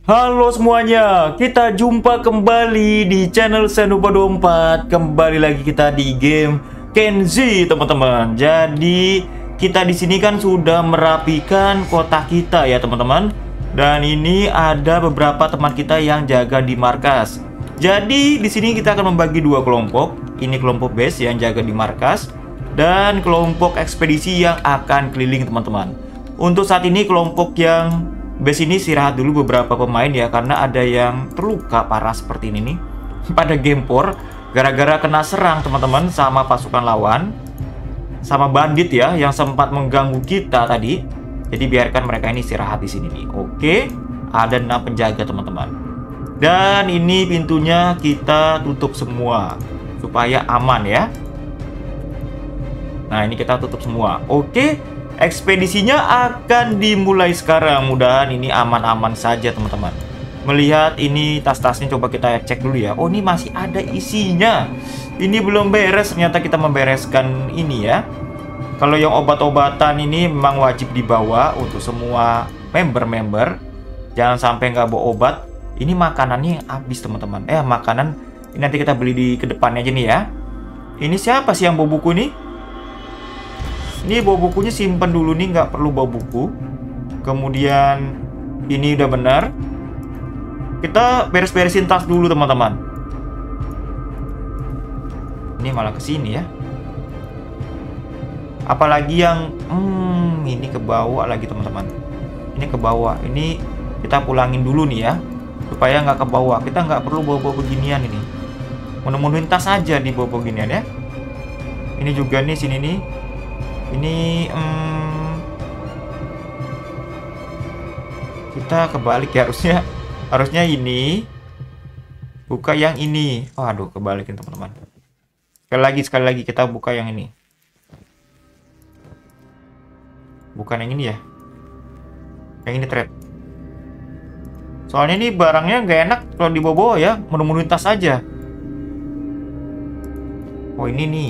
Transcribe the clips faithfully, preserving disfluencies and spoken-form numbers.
Halo semuanya, kita jumpa kembali di channel Senupa dua puluh empat. Kembali lagi kita di game Kenzi, teman-teman. Jadi kita di sini kan sudah merapikan kota kita ya, teman-teman. Dan ini ada beberapa teman kita yang jaga di markas. Jadi di sini kita akan membagi dua kelompok. Ini kelompok base yang jaga di markas dan kelompok ekspedisi yang akan keliling, teman-teman. Untuk saat ini kelompok yang base ini istirahat dulu beberapa pemain ya, karena ada yang terluka parah seperti ini nih pada game four gara-gara kena serang, teman-teman, sama pasukan lawan, sama bandit ya yang sempat mengganggu kita tadi. Jadi biarkan mereka ini istirahat di sini nih. Oke, ada enam penjaga, teman-teman. Dan ini pintunya kita tutup semua supaya aman ya. Nah, ini kita tutup semua. Oke, ekspedisinya akan dimulai sekarang. Mudahan ini aman-aman saja, teman-teman. Melihat ini tas-tasnya, coba kita cek dulu ya. Oh, ini masih ada isinya. Ini belum beres, ternyata kita membereskan ini ya. Kalau yang obat-obatan ini memang wajib dibawa untuk semua member-member. Jangan sampai nggak bawa obat. Ini makanannya habis, teman-teman. Eh, makanan ini nanti kita beli di kedepannya aja nih ya. Ini siapa sih yang bawa buku nih? Ini bawa bukunya simpen dulu nih, nggak perlu bawa buku. Kemudian ini udah benar. Kita beres-beresin tas dulu, teman-teman. Ini malah kesini ya. Apalagi yang hmm, ini ke bawah lagi, teman-teman. Ini ke bawah. Ini kita pulangin dulu nih ya, supaya nggak ke bawah. Kita nggak perlu bawa-bawa beginian ini. Menemuin tas aja di bawa beginian ya. Ini juga nih, sini nih. Ini hmm, kita kebalik ya, harusnya harusnya ini buka yang ini. Oh, aduh, kebalikin, teman-teman. Sekali lagi sekali lagi kita buka yang ini. Bukan yang ini ya. Yang ini trade. Soalnya ini barangnya nggak enak kalau dibawa-bawa ya, menemuin tas aja. Oh, ini nih.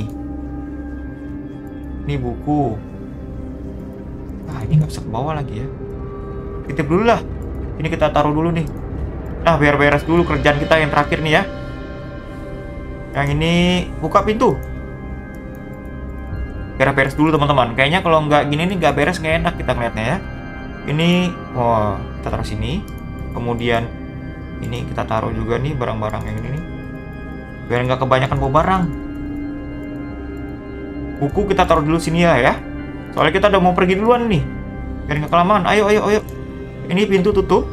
Ini buku. Ah, ini nggak bisa ke bawah lagi ya. Titip dulu lah. Ini kita taruh dulu nih. Nah, biar beres dulu kerjaan kita yang terakhir nih ya. Yang ini buka pintu. Biar beres dulu, teman-teman. Kayaknya kalau nggak gini nih nggak beres, nggak enak kita ngeliatnya ya. Ini, oh, kita taruh sini. Kemudian ini kita taruh juga nih barang-barang yang ini nih. Biar nggak kebanyakan bawa barang. Buku kita taruh dulu sini ya ya. Soalnya kita udah mau pergi duluan nih. Biar nggak kelamaan. Ayo ayo ayo. Ini pintu tutup.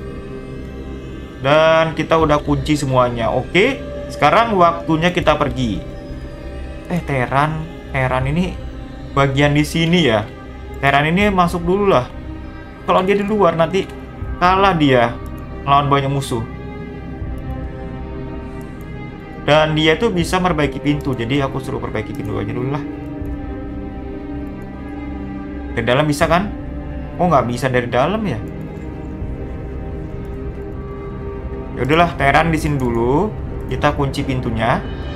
Dan kita udah kunci semuanya. Oke. Sekarang waktunya kita pergi. Eh, Teran, Teran ini bagian di sini ya. Teran ini masuk dulu lah. Kalau dia di luar nanti kalah dia melawan banyak musuh. Dan dia tuh bisa memperbaiki pintu. Jadi aku suruh perbaiki pintu aja dulu lah. Dari dalam bisa kan? Oh, nggak bisa dari dalam ya? Ya udahlah, Teran di sini dulu. Kita kunci pintunya.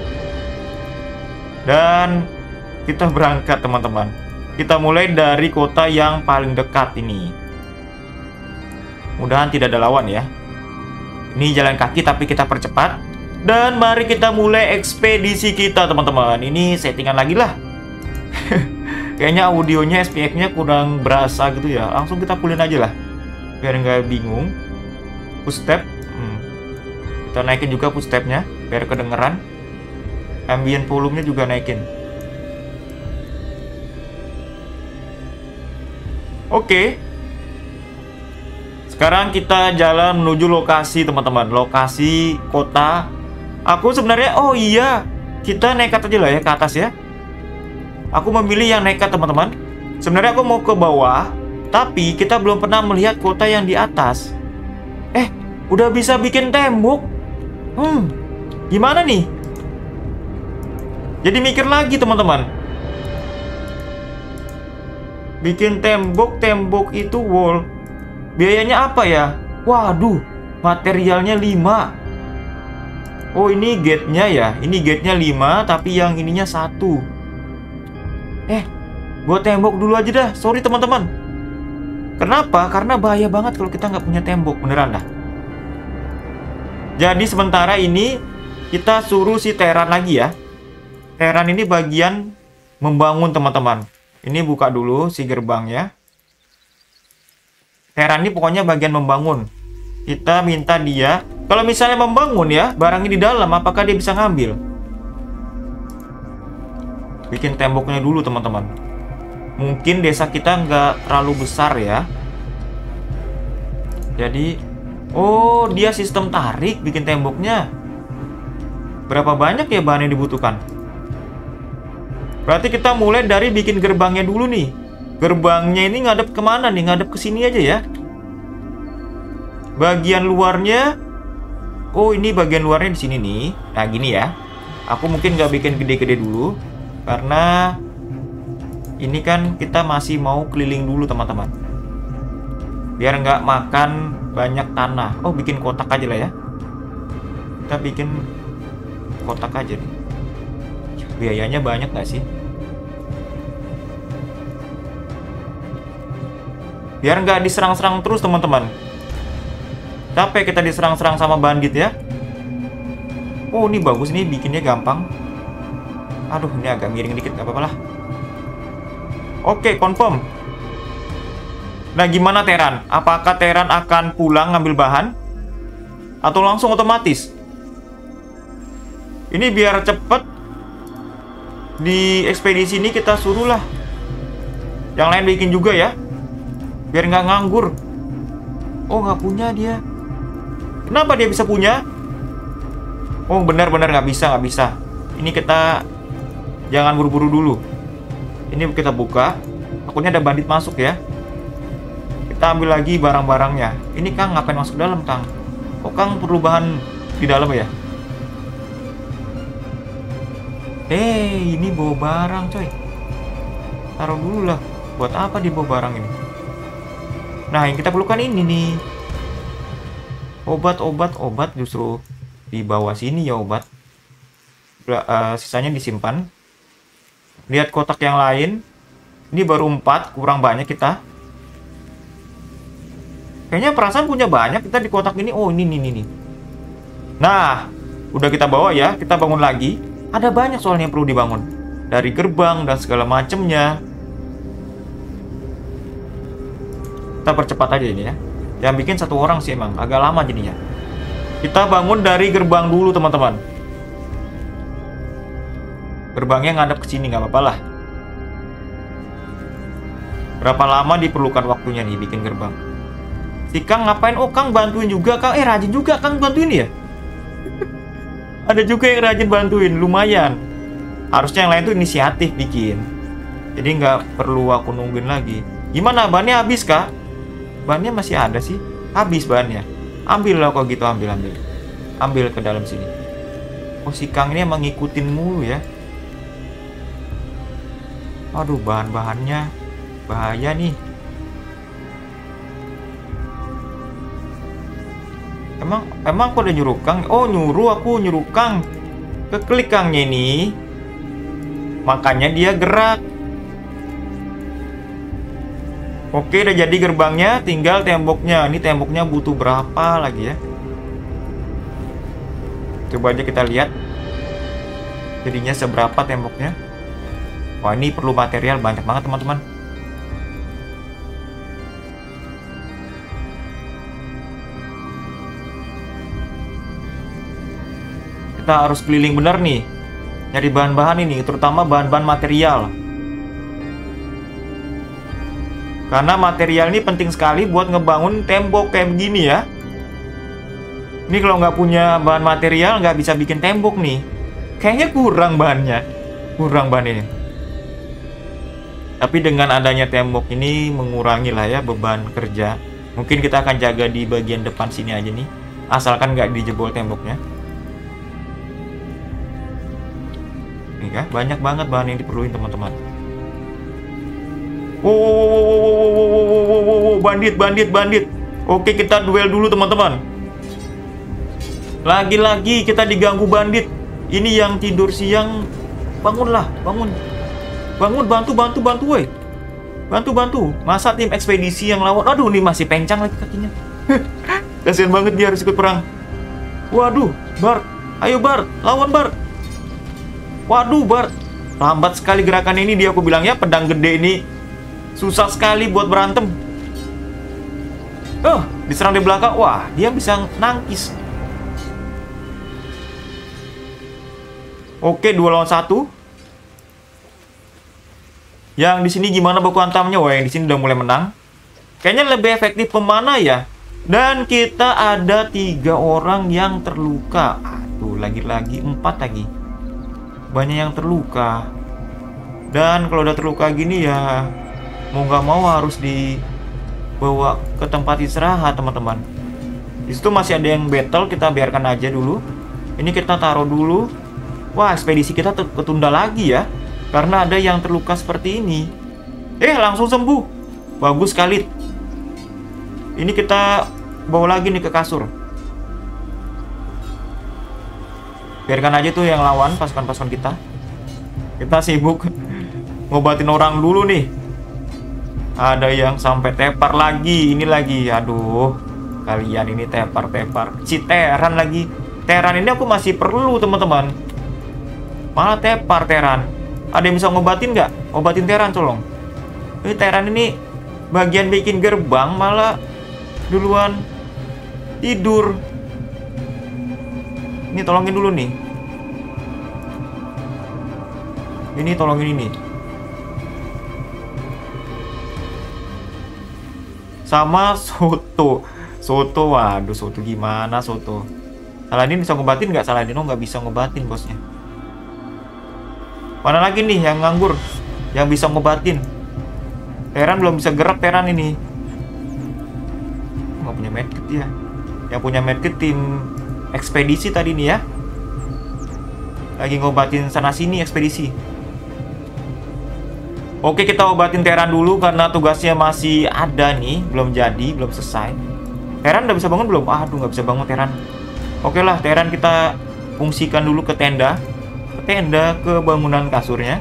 Dan kita berangkat, teman-teman. Kita mulai dari kota yang paling dekat ini. Mudahan tidak ada lawan ya. Ini jalan kaki tapi kita percepat. Dan mari kita mulai ekspedisi kita, teman-teman. Ini settingan lagi lah. Kayaknya audionya, S P X-nya kurang berasa gitu ya. Langsung kita pulin aja lah, biar nggak bingung. Footstep, hmm. Kita naikin juga footstepnya biar kedengeran. Ambient volume-nya juga naikin. Oke. Sekarang kita jalan menuju lokasi, teman-teman. Lokasi kota. Aku sebenarnya, oh iya, kita nekat aja lah ya ke atas ya. Aku memilih yang nekat, teman-teman. Sebenarnya aku mau ke bawah, tapi kita belum pernah melihat kota yang di atas. Eh, udah bisa bikin tembok. Hmm, gimana nih? Jadi mikir lagi, teman-teman. Bikin tembok, tembok itu wall. Biayanya apa ya? Waduh, materialnya lima. Oh, ini gate-nya ya. Ini gate-nya lima, tapi yang ininya satu. Eh, buat tembok dulu aja dah. Sorry, teman-teman. Kenapa? Karena bahaya banget kalau kita nggak punya tembok. Beneran dah. Jadi sementara ini kita suruh si Teran lagi ya. Teran ini bagian membangun teman-teman. Ini buka dulu si gerbangnya. Teran ini pokoknya bagian membangun. Kita minta dia, kalau misalnya membangun ya, barang ini di dalam, apakah dia bisa ngambil? Bikin temboknya dulu teman-teman. Mungkin desa kita nggak terlalu besar ya. Jadi, oh dia sistem tarik bikin temboknya. Berapa banyak ya bahan yang dibutuhkan? Berarti kita mulai dari bikin gerbangnya dulu nih. Gerbangnya ini ngadep kemana nih? Ngadep ke sini aja ya. Bagian luarnya, oh ini bagian luarnya di sini nih. Nah gini ya. Aku mungkin nggak bikin gede-gede dulu, karena ini kan kita masih mau keliling dulu teman-teman. Biar nggak makan banyak tanah. Oh bikin kotak aja lah ya. Kita bikin kotak aja nih. Biayanya banyak nggak sih? Biar nggak diserang-serang terus teman-teman. Capek kita diserang-serang sama bandit ya. Oh ini bagus nih, bikinnya gampang. Aduh ini agak miring dikit, nggak apa-apa lah. Oke, confirm. Nah gimana Teran? Apakah Teran akan pulang ngambil bahan? Atau langsung otomatis? Ini biar cepet. Di ekspedisi ini kita suruh lah yang lain bikin juga ya, biar nggak nganggur. Oh nggak punya dia. Kenapa dia bisa punya? Oh benar-benar nggak bisa, nggak bisa. Ini kita jangan buru-buru dulu. Ini kita buka. Takutnya ada bandit masuk ya. Kita ambil lagi barang-barangnya. Ini Kang ngapain masuk dalam Kang? Kok Kang perlu bahan di dalam ya? Eh, ini bawa barang coy. Taruh dulu lah. Buat apa di bawa barang ini? Nah, yang kita perlukan ini nih. Obat, obat, obat justru di bawah sini ya obat. Uh, sisanya disimpan. Lihat kotak yang lain. Ini baru empat, kurang banyak kita. Kayaknya perasaan punya banyak kita di kotak ini. Oh, ini, ini, ini. Nah, udah kita bawa ya. Kita bangun lagi. Ada banyak soalnya yang perlu dibangun. Dari gerbang dan segala macamnya. Kita percepat aja ini ya. Yang bikin satu orang sih emang. Agak lama jadinya. Kita bangun dari gerbang dulu teman-teman. Gerbangnya ngadep ke sini, nggak apa-apa lah. Berapa lama diperlukan waktunya nih bikin gerbang? Si Kang ngapain? Oh Kang bantuin juga Kang. Eh rajin juga Kang bantuin ya. Ada juga yang rajin bantuin, lumayan. Harusnya yang lain tuh inisiatif bikin. Jadi nggak perlu aku nungguin lagi. Gimana, bannya habis kah? Bannya masih ada sih. Habis bannya. Ambil lah kok gitu, ambil, ambil. Ambil ke dalam sini. Oh si Kang ini emang ngikutin mulu ya. Aduh bahan-bahannya bahaya nih. Emang emang aku udah nyuruh Kang? Oh nyuruh aku nyuruh Kang. Keklik Kangnya ini. Makanya dia gerak. Oke udah jadi gerbangnya. Tinggal temboknya. Ini temboknya butuh berapa lagi ya? Coba aja kita lihat. Jadinya seberapa temboknya. Wah ini perlu material banyak banget teman-teman. Kita harus keliling benar nih. Nyari bahan-bahan ini, terutama bahan-bahan material. Karena material ini penting sekali buat ngebangun tembok kayak begini ya. Ini kalau nggak punya bahan material nggak bisa bikin tembok nih. Kayaknya kurang bahannya. Kurang bahan ini. Tapi dengan adanya tembok ini mengurangi lah ya beban kerja. Mungkin kita akan jaga di bagian depan sini aja nih. Asalkan nggak dijebol temboknya. Nih kan, banyak banget bahan yang diperluin teman-teman. Oh, bandit, bandit, bandit. Oke, kita duel dulu teman-teman. Lagi-lagi kita diganggu bandit. Ini yang tidur siang, bangunlah, bangun. Bangun, bantu, bantu, bantu, woi. Bantu, bantu. Masa tim ekspedisi yang lawan? Aduh, ini masih pencang lagi kakinya. Kasian banget dia harus ikut perang. Waduh, Bart. Ayo Bart, lawan Bart. Waduh, Bart. Lambat sekali gerakan ini, dia aku bilang ya, pedang gede ini susah sekali buat berantem. Oh, diserang di belakang. Wah, dia bisa nangkis. Oke, dua lawan satu. Yang di sini gimana baku hantamnya? Wah, yang di sini udah mulai menang. Kayaknya lebih efektif pemanah ya. Dan kita ada tiga orang yang terluka. Aduh, lagi-lagi empat lagi. Banyak yang terluka. Dan kalau udah terluka gini ya, mau nggak mau harus dibawa ke tempat istirahat, teman-teman. Di situ masih ada yang battle, kita biarkan aja dulu. Ini kita taruh dulu. Wah, ekspedisi kita ketunda lagi ya, karena ada yang terluka seperti ini. Eh, langsung sembuh. Bagus sekali. Ini kita bawa lagi nih ke kasur. Biarkan aja tuh yang lawan pasukan-pasukan kita. Kita sibuk ngobatin orang dulu nih. Ada yang sampai tepar lagi. Ini lagi, aduh. Kalian ini tepar-tepar. Si Teran lagi. Teran ini aku masih perlu, teman-teman. Malah tepar Teran. Ada yang bisa ngobatin nggak? Obatin Teran, tolong. Ini Teran ini bagian bikin gerbang malah duluan tidur. Ini tolongin dulu nih. Ini tolongin ini. Sama Soto. Soto, waduh, Soto gimana Soto? Saladin bisa ngobatin nggak? Saladin oh nggak bisa ngobatin bosnya. Mana lagi nih yang nganggur? Yang bisa ngobatin? Teran belum bisa gerak Teran ini. Nggak punya medkit ya. Yang punya medkit tim ekspedisi tadi nih ya. Lagi ngobatin sana sini ekspedisi. Oke, kita obatin Teran dulu karena tugasnya masih ada nih, belum jadi, belum selesai. Teran udah bisa bangun belum? Aduh, nggak bisa bangun Teran. Oke lah, Teran kita fungsikan dulu ke tenda. Ke tenda, ke bangunan kasurnya.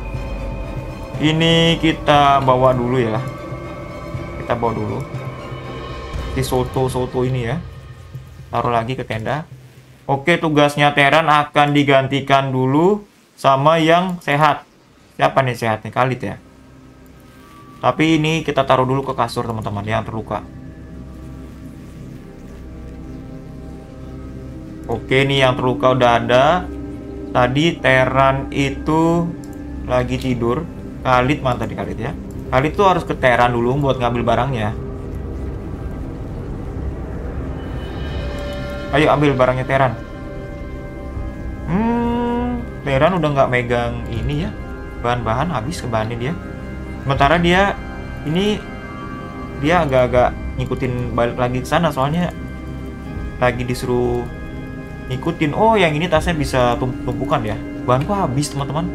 Ini kita bawa dulu ya. Kita bawa dulu. Di Soto-Soto ini ya. Taruh lagi ke tenda. Oke, tugasnya Teran akan digantikan dulu sama yang sehat. Siapa nih sehatnya? Khalid ya. Tapi ini kita taruh dulu ke kasur teman-teman yang terluka. Oke, nih yang terluka udah ada. Tadi Teran itu lagi tidur. Khalid mana tadi Khalid ya? Khalid tuh harus ke Teran dulu buat ngambil barangnya. Ayo ambil barangnya Teran. Hmm, Teran udah nggak megang ini ya. Bahan-bahan habis ke bahannya dia. Sementara dia ini dia agak-agak ngikutin balik lagi ke sana soalnya lagi disuruh ngikutin. Oh, yang ini tasnya bisa tumpukan ya. Bahanku habis, teman-teman.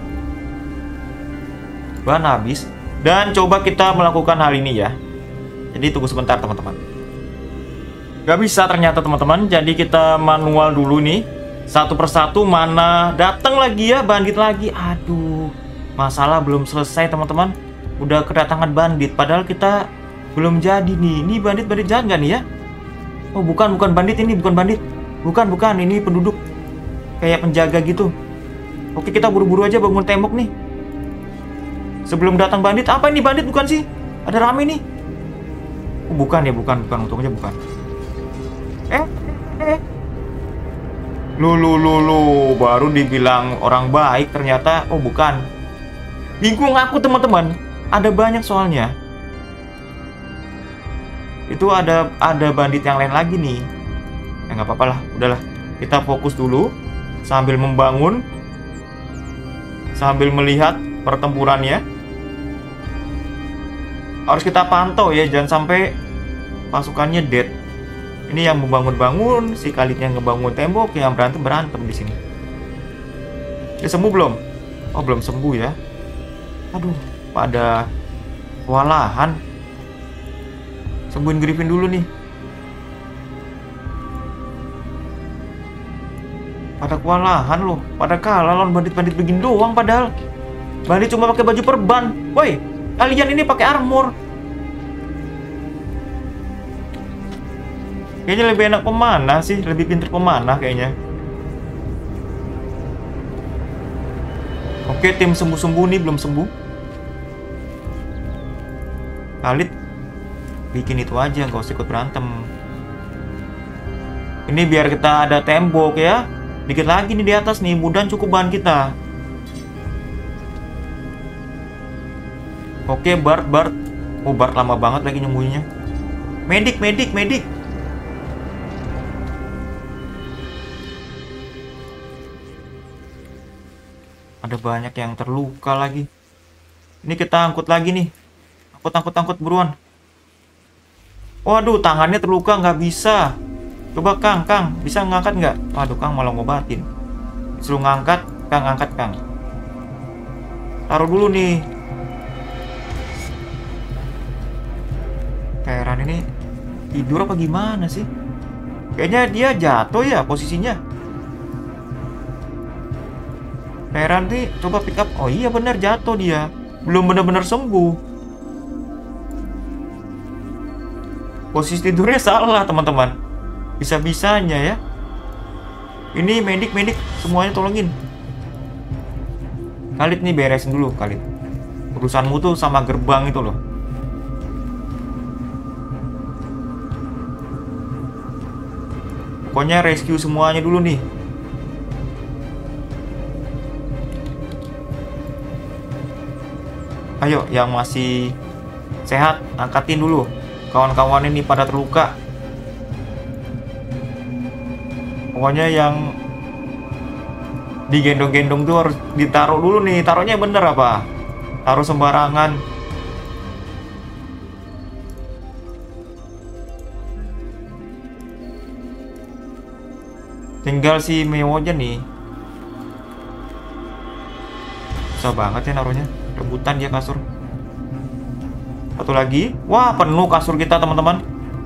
Bahan habis. Dan coba kita melakukan hal ini ya. Jadi tunggu sebentar, teman-teman. Gak bisa ternyata, teman-teman. Jadi kita manual dulu nih. Satu persatu mana datang lagi ya, bandit lagi. Aduh. Masalah belum selesai, teman-teman. Udah kedatangan bandit. Padahal kita belum jadi nih. Ini bandit-bandit jahat gak nih ya? Oh, bukan, bukan bandit ini. Bukan bandit. Bukan, bukan. Ini penduduk. Kayak penjaga gitu. Oke, kita buru-buru aja bangun tembok nih. Sebelum datang bandit. Apa ini bandit bukan sih? Ada rame nih. Oh, bukan ya, bukan. Bukan, untungnya bukan. Eh, eh. Lu, lu, lu, lu. Baru dibilang orang baik. Ternyata, oh bukan. Bingung aku, teman-teman. Ada banyak soalnya. Itu ada ada bandit yang lain lagi nih. Ya nggak apa-apa lah, udahlah. Kita fokus dulu sambil membangun, sambil melihat pertempurannya. Harus kita pantau ya, jangan sampai pasukannya dead. Ini yang membangun-bangun, si Khalidnya ngebangun tembok, yang berantem berantem di sini. Dia sembuh belum? Oh, belum sembuh ya. Aduh, pada kewalahan. Sembuhin Griffin dulu nih. Pada kewalahan loh. Pada kalah lawan bandit-bandit begini doang padahal. Bandit cuma pakai baju perban. Woi, kalian ini pakai armor. Kayaknya lebih enak pemanah sih, lebih pintar pemanah kayaknya. Oke, tim sembuh-sembuh nih belum sembuh. Khalid bikin itu aja, nggak usah ikut berantem. Ini biar kita ada tembok ya. Dikit lagi nih di atas nih, mudah cukup bahan kita. Oke, Bart, Bart. Oh, Bart lama banget lagi nyembuhinya. Medik, medik, medik. Ada banyak yang terluka lagi. Ini kita angkut lagi nih. Angkut, angkut, angkut buruan. Waduh, tangannya terluka, nggak bisa. Coba Kang, Kang, bisa ngangkat nggak? Waduh, Kang malah ngobatin. Suruh ngangkat, Kang, angkat, Kang. Taruh dulu nih. Heran ini tidur apa gimana sih? Kayaknya dia jatuh ya posisinya. Heran nih, coba pick up. Oh iya bener, jatuh dia. Belum benar-benar sembuh. Posisi tidurnya salah teman-teman. Bisa-bisanya ya. Ini medik-medik semuanya tolongin. Khalid nih beresin dulu Khalid. Urusanmu tuh sama gerbang itu loh. Pokoknya rescue semuanya dulu nih. Ayo, yang masih sehat, angkatin dulu. Kawan-kawan ini pada terluka. Pokoknya yang digendong-gendong tuh harus ditaruh dulu nih. Taruhnya bener apa? Taruh sembarangan. Tinggal si Mewoja nih. Susah banget ya naruhnya. Rebutan dia kasur. Satu lagi. Wah, penuh kasur kita teman-teman.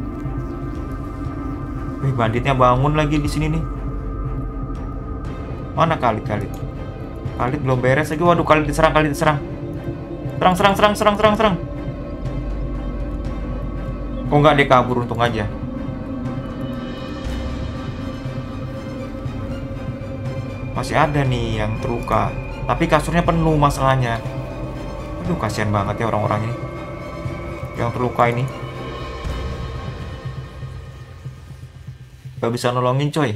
Wih, banditnya bangun lagi di sini nih. Mana Khalid, Khalid? Khalid belum beres lagi. Waduh, Khalid diserang, Khalid diserang. Serang, serang, serang, serang, serang, serang. Kok nggak dia kabur, untung aja. Masih ada nih yang terluka. Tapi kasurnya penuh masalahnya. Aduh, kasihan banget ya orang-orang ini yang terluka ini. Gak bisa nolongin coy.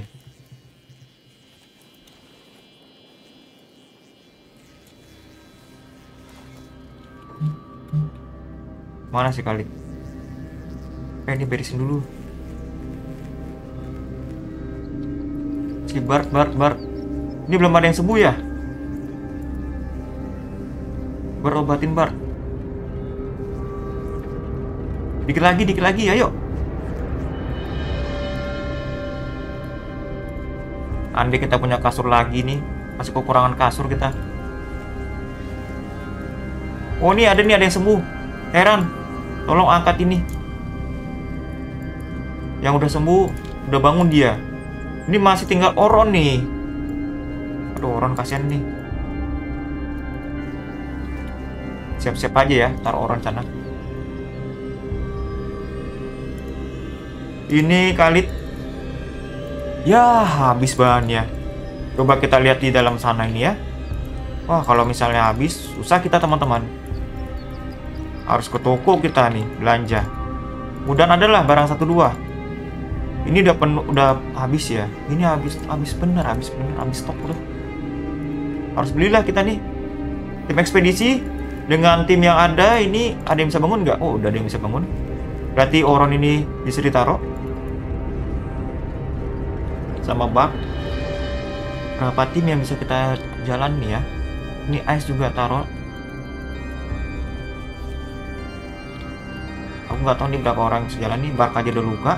Mana sih kali? Eh, ini beresin dulu. Si Bart, Bart, Bart. Ini belum ada yang sembuh ya? Berobatin Bart. Dikit lagi, dikit lagi, ayo. Andai kita punya kasur lagi nih. Masih kekurangan kasur kita. Oh, ini ada nih, ada yang sembuh. Heran. Tolong angkat ini. Yang udah sembuh, udah bangun dia. Ini masih tinggal Oron nih. Aduh, Oron kasihan nih. Siap-siap aja ya, taruh Oron sana. Ini Khalid. Ya, habis bahannya. Coba kita lihat di dalam sana ini ya. Wah, kalau misalnya habis, susah kita teman-teman. Harus ke toko kita nih, belanja. Mudahan adalah barang satu dua. Ini udah penuh, udah habis ya. Ini habis, habis bener, habis bener, habis stok udah. Harus belilah kita nih. Tim ekspedisi dengan tim yang ada ini, ada yang bisa bangun nggak? Oh, udah ada yang bisa bangun. Berarti Oron ini bisa ditaruh sama bak. Berapa tim yang bisa kita jalan nih ya? Ini Ice juga taruh. Aku nggak tahu nih berapa orang yang sejalan nih. Bak aja udah luka.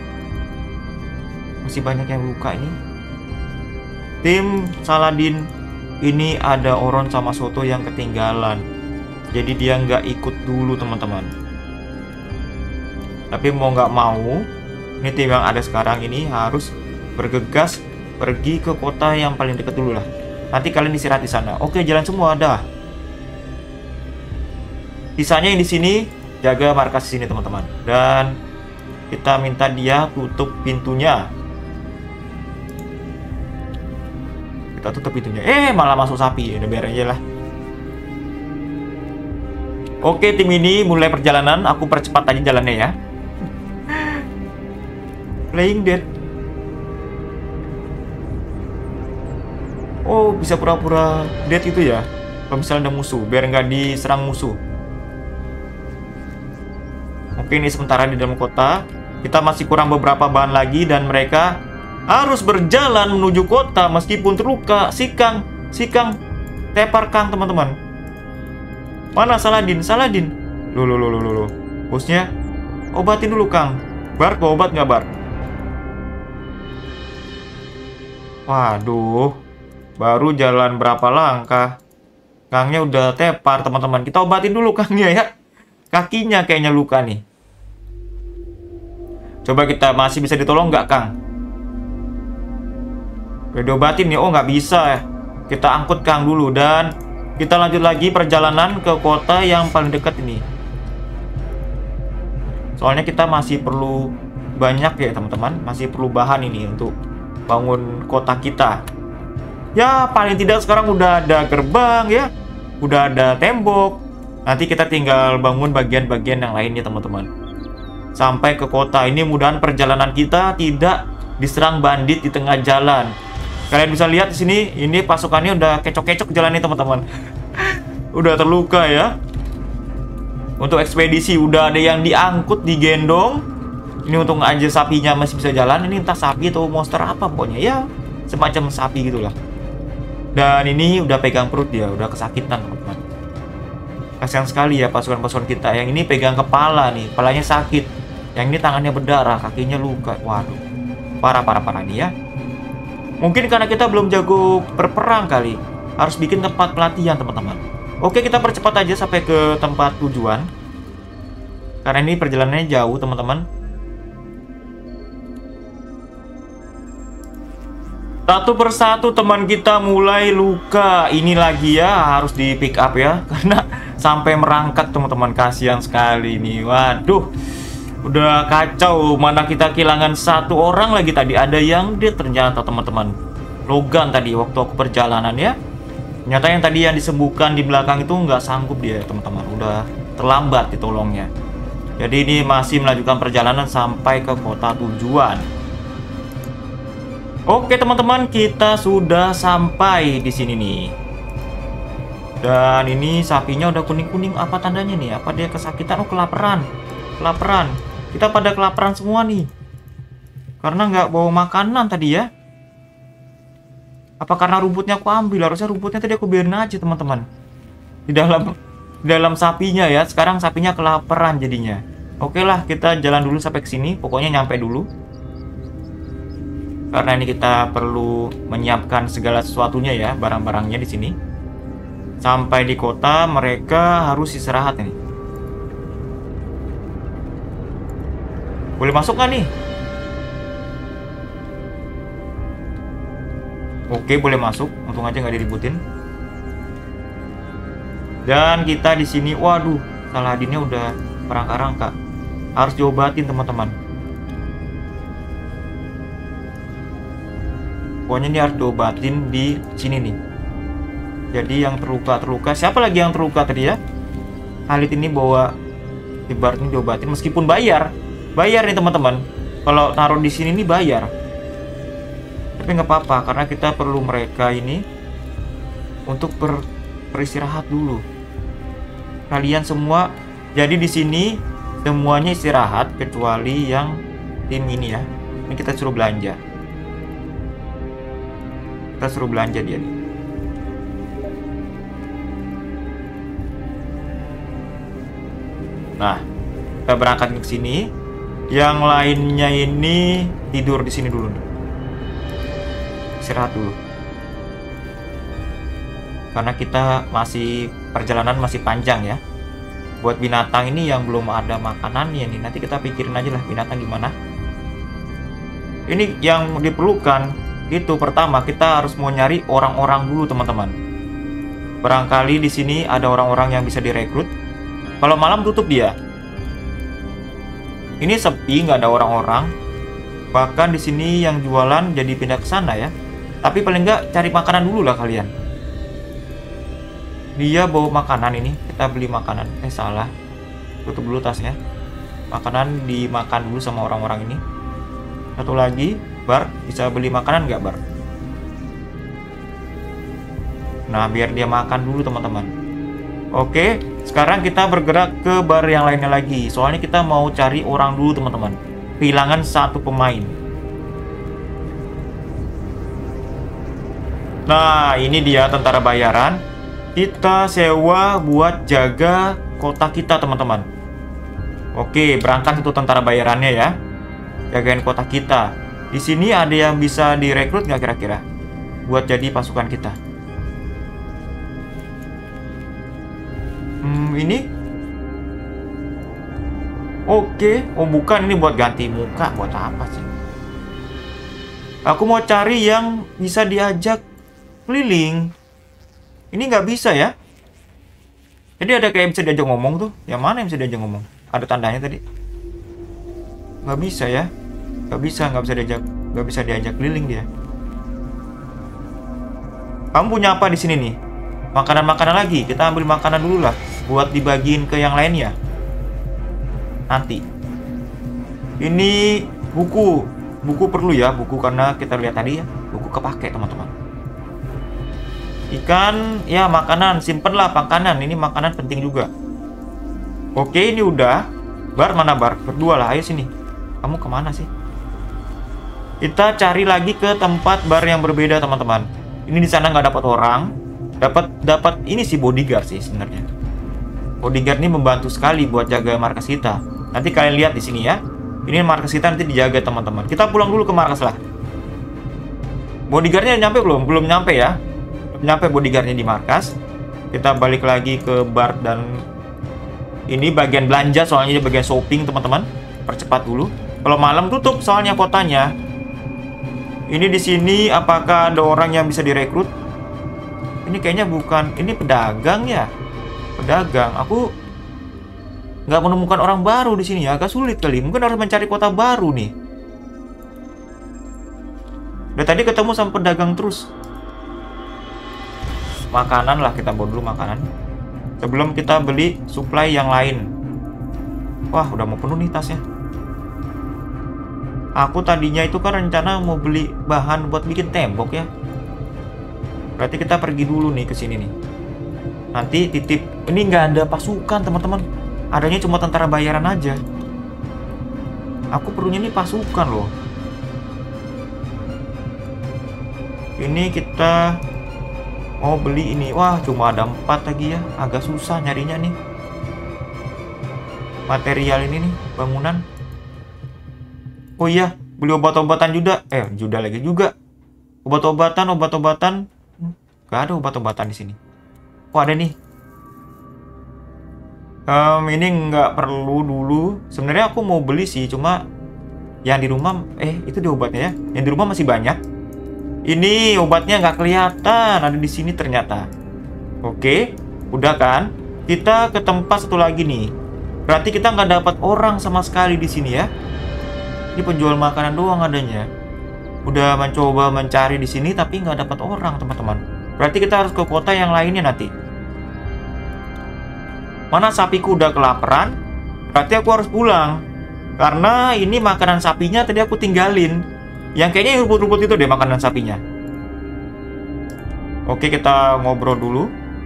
Masih banyak yang luka ini. Tim Saladin ini ada Oron sama Soto yang ketinggalan. Jadi dia nggak ikut dulu teman-teman. Tapi mau nggak mau, ini tim yang ada sekarang ini harus bergegas pergi ke kota yang paling dekat dulu lah. Nanti kalian istirahat di sana. Oke, jalan semua dah. Sisanya yang di sini jaga markas sini teman-teman. Dan Kita minta dia tutup pintunya. Kita tutup pintunya. Eh, malah masuk sapi. Udah biar aja lah. Oke, tim ini mulai perjalanan. Aku percepat aja jalannya ya. Playing dead. Oh, bisa pura-pura dead itu ya. Kalau misalnya ada musuh, biar nggak diserang musuh. Oke, ini sementara di dalam kota. Kita masih kurang beberapa bahan lagi dan mereka harus berjalan menuju kota meskipun terluka. Si Kang, si Kang, tepar Kang teman-teman. Mana Saladin? Saladin. Loh, loh, loh, loh, loh. Bosnya, obatin dulu Kang. Bar, kau obat nggak Bar? Waduh, baru jalan berapa langkah. Kangnya udah tepar teman-teman. Kita obatin dulu Kangnya ya. Kakinya kayaknya luka nih. Coba kita masih bisa ditolong nggak Kang? Udah diobatin nih. Oh nggak bisa. Kita angkut Kang dulu dan kita lanjut lagi perjalanan ke kota yang paling dekat ini. Soalnya kita masih perlu banyak ya teman-teman. Masih perlu bahan ini untuk bangun kota kita. Ya paling tidak sekarang udah ada gerbang ya. Udah ada tembok. Nanti kita tinggal bangun bagian-bagian yang lainnya teman-teman. Sampai ke kota ini, mudahan perjalanan kita tidak diserang bandit di tengah jalan. Kalian bisa lihat di sini, ini pasukannya udah kecok-kecok jalan nih teman-teman. Udah terluka ya. Untuk ekspedisi udah ada yang diangkut, digendong. Ini untuk aja sapinya masih bisa jalan. Ini entah sapi atau monster apa pokoknya ya, semacam sapi gitulah. Dan ini udah pegang perut dia, udah kesakitan teman-teman. Kasihan sekali ya pasukan-pasukan kita. Yang ini pegang kepala nih, kepalanya sakit. Yang ini tangannya berdarah, kakinya luka. Waduh, parah-parah-parah nih ya. Mungkin karena kita belum jago berperang kali. Harus bikin tempat pelatihan teman-teman. Oke, kita percepat aja sampai ke tempat tujuan. Karena ini perjalanannya jauh teman-teman. Satu persatu teman kita mulai luka. Ini lagi ya, harus di pick up ya. Karena sampai merangkak teman-teman. Kasihan sekali nih. Waduh, udah kacau. Mana kita kehilangan satu orang lagi tadi. Ada yang dia ternyata teman-teman Logan tadi waktu aku perjalanan ya. Ternyata yang tadi yang disembuhkan di belakang itu nggak sanggup dia teman-teman. Udah terlambat ditolongnya. Jadi ini masih melanjutkan perjalanan sampai ke kota tujuan. Oke teman-teman, kita sudah sampai di sini nih. Dan ini sapinya udah kuning-kuning. Apa tandanya nih? Apa dia kesakitan? Oh, kelaparan. Kelaparan. Kita pada kelaparan semua nih. Karena nggak bawa makanan tadi ya. Apa karena rumputnya aku ambil? Harusnya rumputnya tadi aku biarin aja teman-teman. Di dalam di dalam sapinya ya. Sekarang sapinya kelaparan jadinya. Oke lah, kita jalan dulu sampai ke sini. Pokoknya nyampe dulu. Karena ini kita perlu menyiapkan segala sesuatunya ya, barang-barangnya di sini. Sampai di kota mereka harus istirahat ini. Boleh masuk nggak nih? Oke, boleh masuk. Untung aja nggak diributin. Dan kita di sini, waduh, Saladinnya udah merangkak-rangkak. Harus diobatin teman-teman. Pokoknya ini harus diobatin di sini nih. Jadi yang terluka-terluka, siapa lagi yang terluka tadi ya? Khalid ini bawa Ibarat ini diobatin meskipun bayar. Bayar nih teman-teman. Kalau taruh di sini nih bayar. Tapi nggak apa-apa karena kita perlu mereka ini untuk ber, beristirahat dulu. Kalian semua jadi di sini semuanya istirahat kecuali yang tim ini ya. Ini kita suruh belanja. Kita suruh belanja dia nih. Nah, kita berangkat ke sini. Yang lainnya ini tidur di sini dulu. Istirahat dulu. Karena kita masih perjalanan masih panjang ya. Buat binatang ini yang belum ada makanannya nih, nanti kita pikirin aja lah binatang gimana. Ini yang diperlukan. Itu pertama kita harus mau nyari orang-orang dulu teman-teman. Barangkali di sini ada orang-orang yang bisa direkrut. Kalau malam tutup dia. Ini sepi, nggak ada orang-orang. Bahkan di sini yang jualan jadi pindah ke sana ya. Tapi paling nggak cari makanan dulu lah kalian. Dia bawa makanan ini, kita beli makanan. Eh salah, tutup dulu tasnya. Makanan dimakan dulu sama orang-orang ini. Satu lagi, Bar, bisa beli makanan nggak, Bar? Nah, biar dia makan dulu teman-teman. Oke, sekarang kita bergerak ke bar yang lainnya lagi. Soalnya kita mau cari orang dulu teman-teman. Kehilangan satu pemain. Nah, ini dia tentara bayaran. Kita sewa buat jaga kota kita teman-teman. Oke, berangkat itu tentara bayarannya ya. Jagain kota kita. Di sini ada yang bisa direkrut nggak kira-kira? Buat jadi pasukan kita. Hmm, ini? Oke, oh bukan, ini buat ganti muka. Buat apa sih? Aku mau cari yang bisa diajak keliling. Ini nggak bisa ya. Jadi ada kayak bisa diajak ngomong tuh. Yang mana yang bisa diajak ngomong? Ada tandanya tadi. Nggak bisa ya. Nggak bisa, nggak bisa diajak, nggak bisa diajak keliling dia. Kamu punya apa di sini nih? Makanan-makanan lagi. Kita ambil makanan dulu lah, buat dibagiin ke yang lainnya. Nanti. Ini buku. Buku perlu ya, buku karena kita lihat tadi ya, buku kepake teman-teman. Ikan, ya makanan, simpenlah makanan. Ini makanan penting juga. Oke, ini udah. Bar mana Bar? Berdua lah, ayo sini. Kamu kemana sih? Kita cari lagi ke tempat bar yang berbeda teman-teman. Ini di sana nggak dapat orang. Dapat dapat ini sih bodyguard sih sebenarnya. Bodyguard ini membantu sekali buat jaga markas kita. Nanti kalian lihat di sini ya. Ini markas kita nanti dijaga teman-teman. Kita pulang dulu ke markas lah. Bodyguardnya nyampe belum? Belum nyampe ya. Nyampe bodyguardnya di markas. Kita balik lagi ke bar dan ini bagian belanja soalnya, ini bagian shopping teman-teman. Percepat dulu. Kalau malam tutup soalnya kotanya. Ini di sini apakah ada orang yang bisa direkrut? Ini kayaknya bukan, ini pedagang ya. Pedagang. Aku nggak menemukan orang baru di sini ya. Agak sulit kali. Mungkin harus mencari kota baru nih. Dari tadi ketemu sama pedagang terus. Makanan lah, kita bawa dulu makanan sebelum kita beli supply yang lain. Wah, udah mau penuh nih tasnya. Aku tadinya itu kan rencana mau beli bahan buat bikin tembok ya. Berarti kita pergi dulu nih ke sini nih. Nanti titip. Ini nggak ada pasukan teman-teman. Adanya cuma tentara bayaran aja. Aku perlunya nih pasukan loh. Ini kita mau beli ini. Wah, cuma ada empat lagi ya. Agak susah nyarinya nih. Material ini nih, bangunan. Oh iya, beli obat-obatan juga. Eh, juga lagi juga. Obat-obatan, obat-obatan. Gak ada obat-obatan di sini. Oh, ada nih. Um, ini nggak perlu dulu. Sebenarnya aku mau beli sih, cuma yang di rumah, eh itu di obatnya ya. Yang di rumah masih banyak. Ini obatnya nggak kelihatan, ada di sini ternyata. Oke, udah kan? Kita ke tempat satu lagi nih. Berarti kita nggak dapat orang sama sekali di sini ya. Ini penjual makanan doang adanya. Udah mencoba mencari di sini tapi nggak dapat orang teman-teman. Berarti kita harus ke kota yang lainnya nanti. Mana sapiku udah kelaparan? Berarti aku harus pulang. Karena ini makanan sapinya tadi aku tinggalin. Yang kayaknya rumput-rumput itu deh makanan sapinya. Oke, kita ngobrol dulu.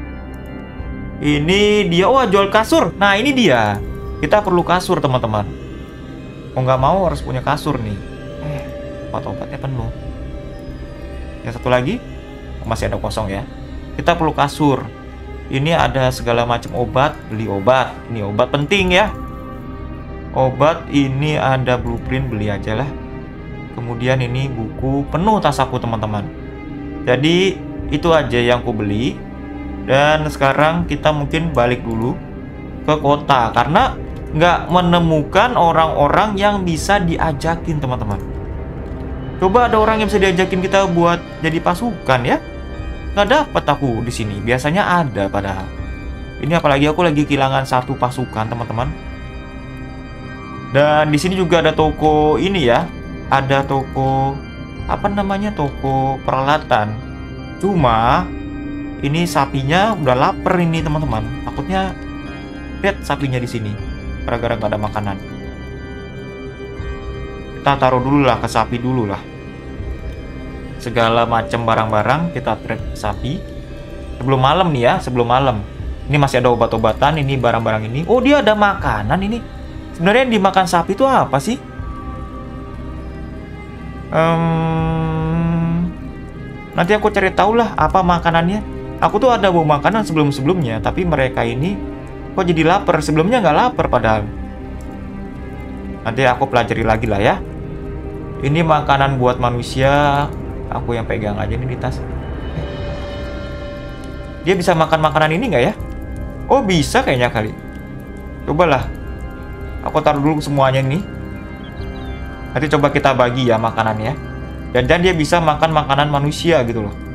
Ini dia, wah jual kasur. Nah ini dia. Kita perlu kasur teman-teman. Mau nggak mau harus punya kasur nih. Eh, obat-obatnya penuh. Yang satu lagi masih ada kosong ya. Kita perlu kasur. Ini ada segala macam obat. Beli obat. Ini obat penting ya. Obat ini ada blueprint, beli aja lah. Kemudian ini buku, penuh tas aku teman-teman. Jadi itu aja yang aku beli. Dan sekarang kita mungkin balik dulu ke kota karena nggak menemukan orang-orang yang bisa diajakin teman-teman. Coba ada orang yang bisa diajakin kita buat jadi pasukan ya. Nggak dapat aku di sini. Biasanya ada padahal. Ini apalagi aku lagi kehilangan satu pasukan teman-teman. Dan di sini juga ada toko ini ya. Ada toko apa namanya? Toko peralatan. Cuma ini sapinya udah lapar ini teman-teman. Takutnya lihat sapinya di sini. Gara-gara nggak ada makanan. Kita taruh dulu lah ke sapi dulu lah. Segala macam barang-barang kita trade sapi. Sebelum malam nih ya, sebelum malam. Ini masih ada obat-obatan, ini barang-barang ini. Oh, dia ada makanan ini. Sebenarnya yang dimakan sapi itu apa sih? Um, nanti aku cari tahu lah apa makanannya. Aku tuh ada bawa makanan sebelum-sebelumnya, tapi mereka ini kok jadi lapar. Sebelumnya nggak lapar padahal. Nanti aku pelajari lagi lah ya. Ini makanan buat manusia. Aku yang pegang aja nih di tas. Dia bisa makan makanan ini nggak ya? Oh, bisa kayaknya kali. Cobalah. Aku taruh dulu semuanya nih. Nanti coba kita bagi ya makanannya. Dan dan dia bisa makan makanan manusia gitu loh.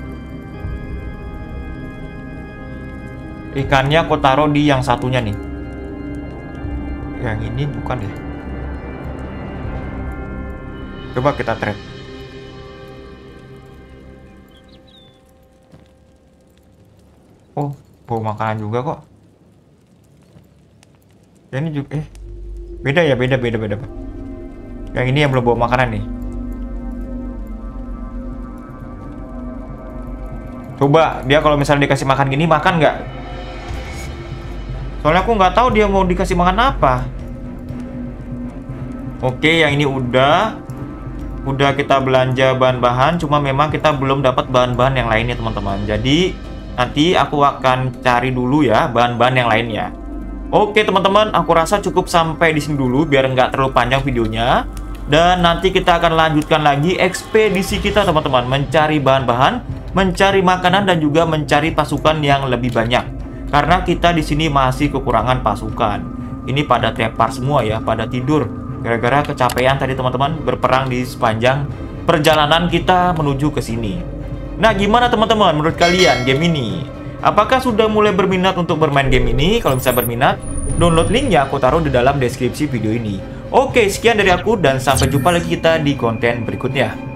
Ikannya aku taruh di yang satunya nih. Yang ini bukan ya. Coba kita trade. Oh, bawa makanan juga kok. Dan ini juga eh beda ya, beda beda beda. Yang ini yang belum bawa makanan nih. Coba dia kalau misalnya dikasih makan gini makan nggak? Soalnya aku nggak tahu dia mau dikasih makan apa. Oke, yang ini udah udah kita belanja bahan-bahan. Cuma memang kita belum dapat bahan-bahan yang lainnya teman-teman. Jadi nanti aku akan cari dulu ya bahan-bahan yang lainnya. Oke teman-teman, aku rasa cukup sampai di sini dulu biar nggak terlalu panjang videonya. Dan nanti kita akan lanjutkan lagi ekspedisi kita teman-teman, mencari bahan-bahan, mencari makanan dan juga mencari pasukan yang lebih banyak. Karena kita di sini masih kekurangan pasukan. Ini pada tepar semua ya, pada tidur. Gara-gara kecapean tadi teman-teman berperang di sepanjang perjalanan kita menuju ke sini. Nah, gimana teman-teman menurut kalian game ini? Apakah sudah mulai berminat untuk bermain game ini? Kalau bisa berminat, download linknya aku taruh di dalam deskripsi video ini. Oke, sekian dari aku dan sampai jumpa lagi kita di konten berikutnya.